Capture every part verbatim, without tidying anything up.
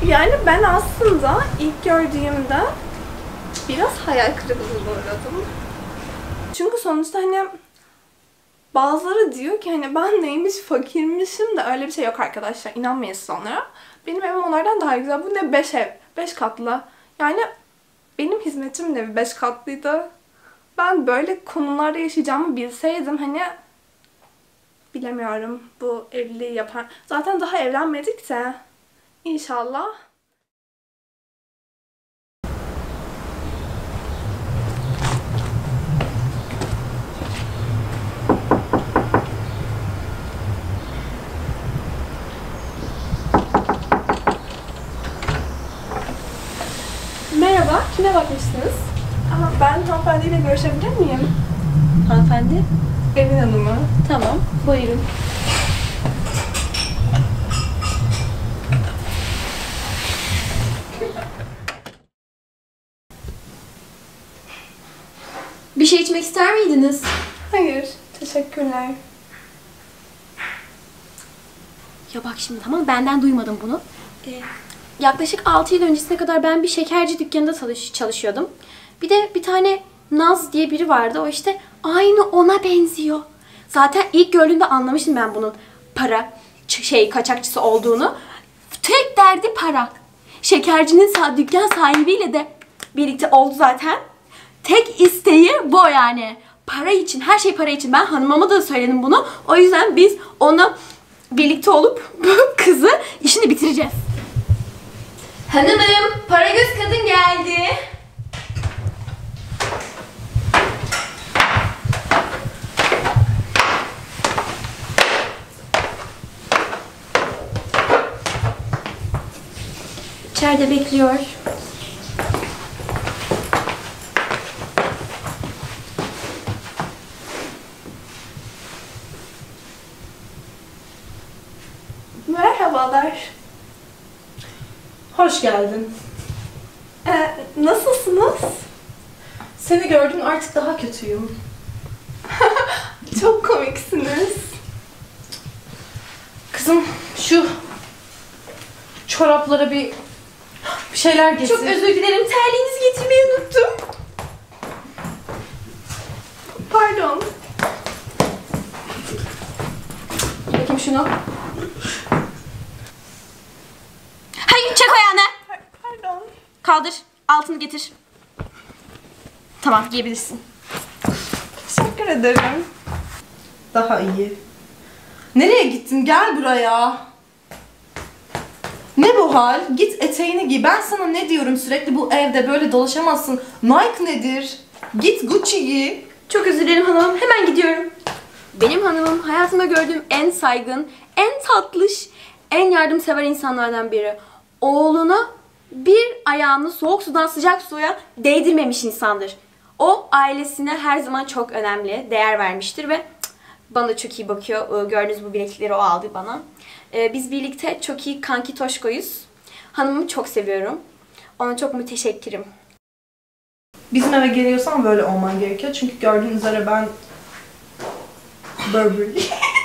Yani ben aslında ilk gördüğümde biraz hayal kırıklığına uğradım. Çünkü sonuçta hani bazıları diyor ki hani ben neymiş fakirmişim de öyle bir şey yok arkadaşlar. İnanmayın siz onlara. Benim evim onlardan daha güzel. Bu ne beş ev. Beş katlı. Yani benim hizmetçimin evi beş katlıydı. Ben böyle konularda yaşayacağımı bilseydim hani bilemiyorum bu evliliği yapar. Zaten daha evlenmedik de inşallah. Merhaba, kime bakmıştınız? Aha, ben hanımefendiyle görüşebilir miyim? Hanımefendi? Evin hanımı. Tamam, buyurun. Bir şey içmek ister miydiniz? Hayır, teşekkürler. Ya bak şimdi tamam, benden duymadım bunu. Ee, yaklaşık altı yıl öncesine kadar ben bir şekerci dükkanında çalış çalışıyordum. Bir de bir tane Naz diye biri vardı. O işte aynı ona benziyor. Zaten ilk gördüğümde anlamıştım ben bunun para şey kaçakçısı olduğunu. Tek derdi para. Şekercinin dükkan sahibiyle de birlikte oldu zaten. Tek isteği bu yani. Para için, her şey para için. Ben hanımama da söyledim bunu. O yüzden biz ona birlikte olup bu kızı işini bitireceğiz. Hanımım, Paragöz kadın geldi. İçeride bekliyor. Merhabalar. Hoş geldin. Ee, nasılsınız? Seni gördüm, artık daha kötüyüm. Çok komiksiniz. Kızım şu çoraplara bir bir şeyler getir. Çok özür dilerim, terliğinizi getirmeyi unuttum. Pardon. Bakayım şunu. Hayır, çek ayağını. Pardon. Kaldır, altını getir. Tamam, giyebilirsin. Teşekkür ederim. Daha iyi. Nereye gittin? Gel buraya. Ne bu hal? Git eteğini giy. Ben sana ne diyorum, sürekli bu evde böyle dolaşamazsın. Nike nedir? Git Gucci giy. Çok özür dilerim hanımım, hemen gidiyorum. Benim hanımım hayatımda gördüğüm en saygın, en tatlış, en yardımsever insanlardan biri. Oğluna bir ayağını soğuk sudan sıcak suya değdirmemiş insandır. O ailesine her zaman çok önemli, değer vermiştir ve bana da çok iyi bakıyor. Gördüğünüz bu bileklikleri o aldı bana. Biz birlikte çok iyi kanki toşkoyuz. Hanımımı çok seviyorum. Ona çok müteşekkirim. Bizim eve geliyorsan böyle olman gerekiyor. Çünkü gördüğün üzere ben Burberry.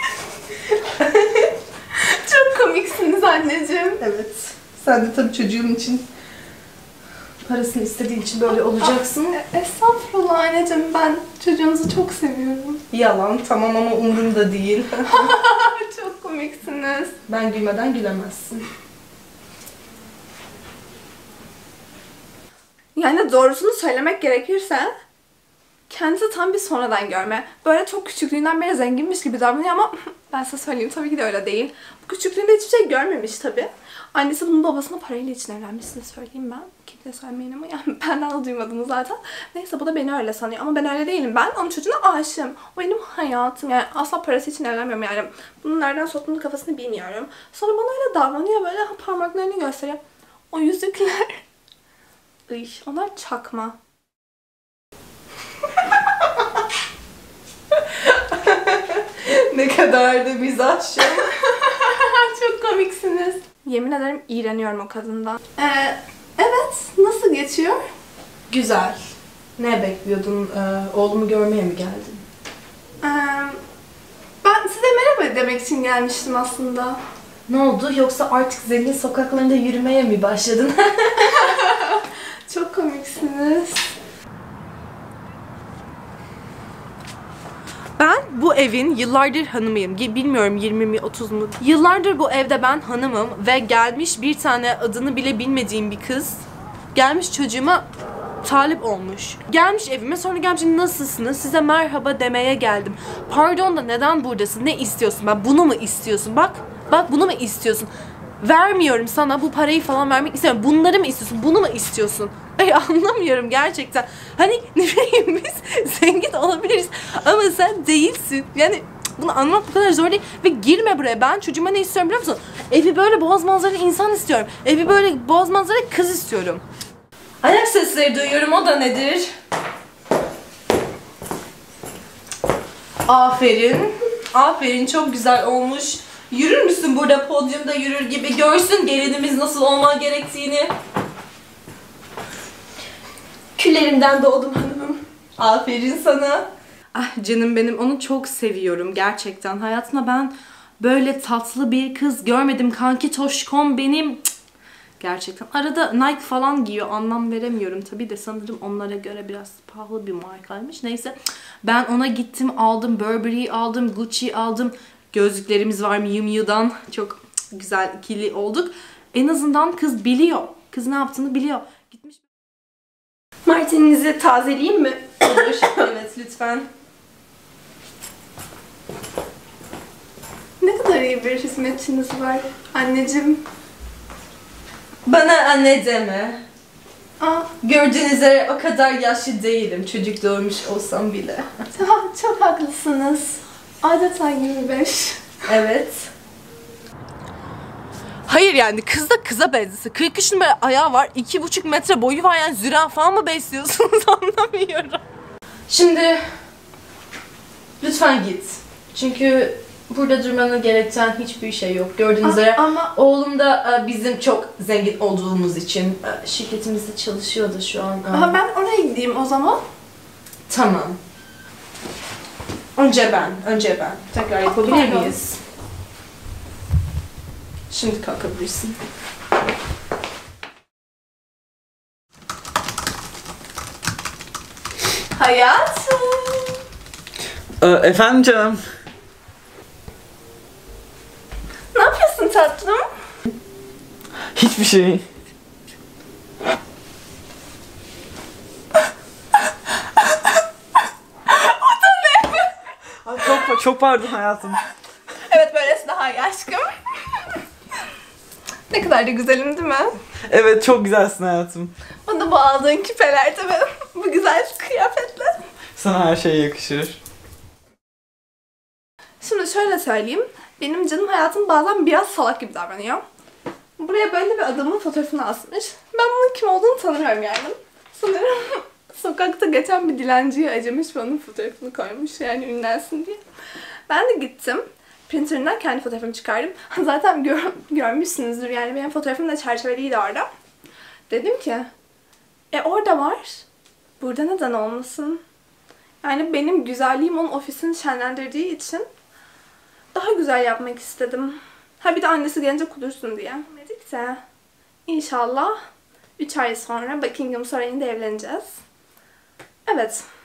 Çok komiksiniz anneciğim. Evet. Sen de tabii çocuğun için parasını istediğin için böyle olacaksın. E, Estağfurullah anneciğim, ben çocuğunuzu çok seviyorum. Yalan, tamam ama umurumda değil. Çok komiksiniz. Ben gülmeden gülemezsin. Yani doğrusunu söylemek gerekirse kendisi tam bir sonradan görme. Böyle çok küçüklüğünden beri zenginmiş gibi davranıyor ama ben size söyleyeyim tabii ki de öyle değil. Bu küçüklüğünde hiçbir şey görmemiş tabii. Annesi bunun babasına parayla için evlenmişsini söyleyeyim ben. Kimse söylemeyin ama yani benden de duymadınız zaten. Neyse bu da beni öyle sanıyor ama ben öyle değilim. Ben onun çocuğuna aşığım. O benim hayatım yani asla parası için evlenmiyorum yani. Bunun nereden soktuğunu kafasını bilmiyorum. Sonra bana öyle davranıyor böyle parmaklarını gösteriyor. O yüzükler... Iy, onlar çakma. Ne kadar da mizaçlı. Çok komiksiniz. Yemin ederim iğreniyorum o kadından. Ee, evet, nasıl geçiyor? Güzel. Ne bekliyordun? Ee, oğlumu görmeye mi geldin? Ee, ben size merhaba demek için gelmiştim aslında. Ne oldu? Yoksa artık zengin sokaklarında yürümeye mi başladın? Çok komiksiniz. Ben bu evin yıllardır hanımıyım. Bilmiyorum yirmi mi otuz mu? Yıllardır bu evde ben hanımım ve gelmiş bir tane adını bile bilmediğim bir kız gelmiş çocuğuma talip olmuş. Gelmiş evime, sonra gelmiş nasılsınız, size merhaba demeye geldim. Pardon da neden buradasın, ne istiyorsun? Ben bunu mu istiyorsun? Bak, bak bunu mu istiyorsun? Vermiyorum sana, bu parayı falan vermek istemiyorum. Bunları mı istiyorsun? Bunu mu istiyorsun? Ay anlamıyorum gerçekten. Hani ne bileyim biz zengin olabiliriz ama sen değilsin. Yani bunu anlamak bu kadar zor değil. Ve girme buraya. Ben çocuğuma ne istiyorum biliyor musun? Evi böyle boğaz manzaralı insan istiyorum. Evi böyle boğaz manzaralı kız istiyorum. Ayak sesleri duyuyorum, o da nedir? Aferin. Aferin, çok güzel olmuş. Yürür müsün burada podyumda yürür gibi? Görsün gelinimiz nasıl olman gerektiğini. Küllerimden doğdum hanımım. Aferin sana. Ah canım benim, onu çok seviyorum gerçekten. Hayatımda ben böyle tatlı bir kız görmedim. Kanki toşkom benim. Cık. Gerçekten. Arada Nike falan giyiyor. Anlam veremiyorum. Tabii de sanırım onlara göre biraz pahalı bir markaymış. Neyse. Ben ona gittim aldım. Burberry aldım. Gucci aldım. Gözlüklerimiz var Miu Miu'dan. Çok güzel ikili olduk. En azından kız biliyor. Kız ne yaptığını biliyor. Gitmiş. Martininizi tazeleyeyim mi? Olur. Evet lütfen. Ne kadar iyi bir hizmetçiniz var anneciğim. Bana anne deme. Aa, Gördüğünüz üzere o kadar yaşlı değilim. Çocuk doğurmuş olsam bile. çok, çok haklısınız. Adeta yirmi beş. Evet. Hayır yani kız da kıza benzesin. kırk üç numara ayağı var, iki buçuk metre boyu var, yani zürafa mı besliyorsunuz anlamıyorum. Şimdi lütfen git. Çünkü burada durmanı gerektiren hiçbir şey yok. Gördüğünüz üzere ama oğlum da bizim çok zengin olduğumuz için şirketimizde çalışıyordu şu an. Ama ben oraya gideyim o zaman. Tamam. Önce ben, önce ben. Tekrar yapabilir Pardon. miyiz? Şimdi kalkabilirsin. Hayatım. Ee, efendim canım. Ne yapıyorsun tatlım? Hiçbir şey. Ay, çok, çok pardon hayatım. Evet, böylesi daha iyi aşkım. Ne kadar da güzelim değil mi? Evet çok güzelsin hayatım. O da bu aldığın küpeler tabii. Bu güzel kıyafetle. Sana her şey yakışır. Şimdi şöyle söyleyeyim. Benim canım hayatım bazen biraz salak gibi davranıyor. Buraya böyle bir adamın fotoğrafını asmış. Ben bunun kim olduğunu tanımıyorum yani. Sanırım sokakta geçen bir dilenciye acımış ve onun fotoğrafını koymuş yani ünlensin diye. Ben de gittim. Printer'ından kendi fotoğrafımı çıkardım. Zaten gör, görmüşsünüzdür yani benim fotoğrafım da çerçeveliydi orada. Dedim ki, e orada var. Burada neden olmasın? Yani benim güzelliğim onun ofisini şenlendirdiği için daha güzel yapmak istedim. Ha bir de annesi gelince kudursun diye. Dedik de inşallah üç ay sonra Buckingham Sarayı'nda evleneceğiz. Evet.